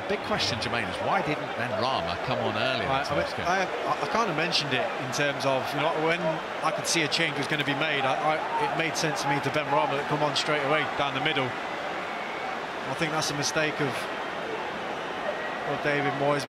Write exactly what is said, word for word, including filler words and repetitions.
big question, Jermaine, is why didn't Benrahma come on earlier? I, I, mean, I, I kind of mentioned it in terms of, you know, when I could see a change was going to be made, I, I, it made sense to me to Benrahma to come on straight away down the middle. I think that's a mistake of, of David Moyes.